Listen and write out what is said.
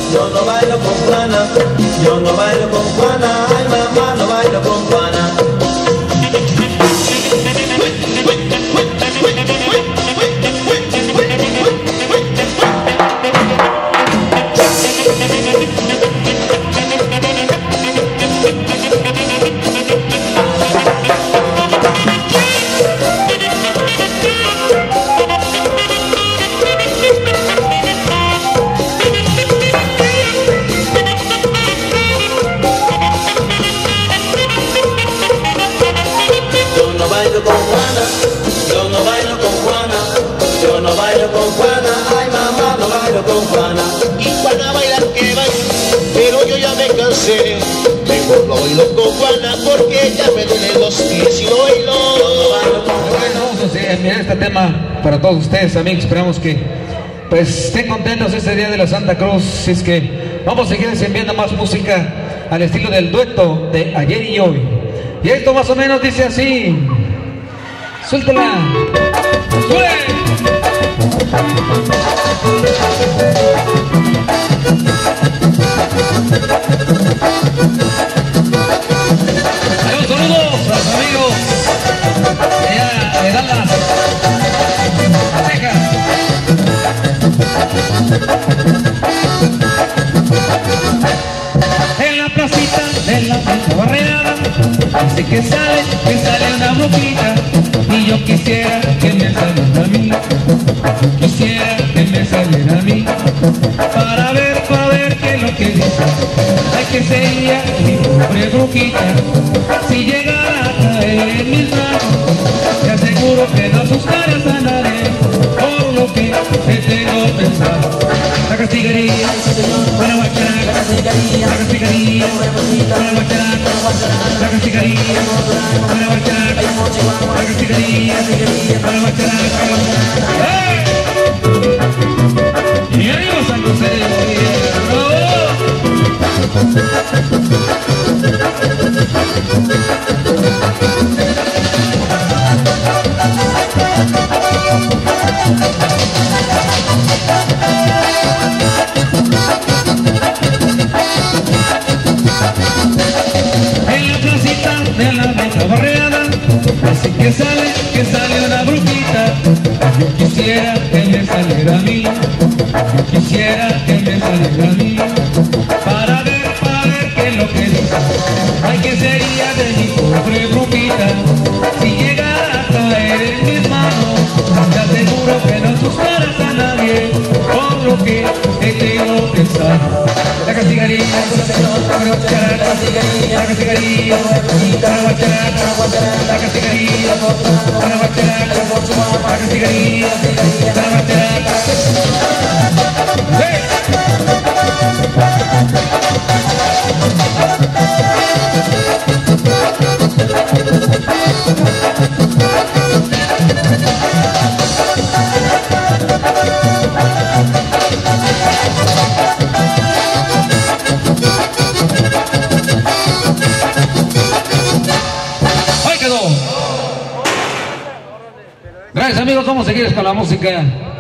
yo no bailo con Juana, yo no bailo con Juana, ay mamá, no bailo con Juana. Yo no bailo con Juana, yo no bailo con Juana, ay mamá, no bailo con Juana. Y Juana baila que baila, pero yo ya me cansé. Mejor lo bailo con Juana porque ya me duelen los pies y lo bailo. Bueno, vamos a enviar este tema para todos ustedes, amigos. Esperamos que pues estén contentos este día de la Santa Cruz. Si es que vamos a seguir enviando más música al estilo del dueto de ayer y hoy. Y esto más o menos dice así. ¡Suéltala! ¡Sube! Saludos a los amigos de allá de Dallas, Texas. En la placita de la barrera dice que sale una brujita. Y yo quisiera que me saliera a mí, quisiera que me saliera a mí, para ver qué es lo que dice. Ay, que sería mi pobre brujita, si llegara a caer en mis manos, te aseguro que no asustaré a sanaré, por lo que te tengo pensado. La castigaría, para guacharaca, la castigaría, para guacharaca, la castigaría, para guacharaca, la castigaría, para guacharaca. ¡Hey! Y arriba San José de en la placita de la mesa barreada, así que sale una brujita. Yo quisiera que me saliera a mí, yo quisiera que me saliera a mí, para ver qué es lo que dice. Ay, que sería de mi pobre brujita, si llegara a caer en mis manos, te aseguro que no asustarás a nadie, por lo que te tengo pensado. La castigaría, para guacharaca, la castigaría, para guacharaca, la castigaría, para guacharaca, la castigaría, para guacharaca. ¡Hey! Gracias amigos, vamos a seguir con la música.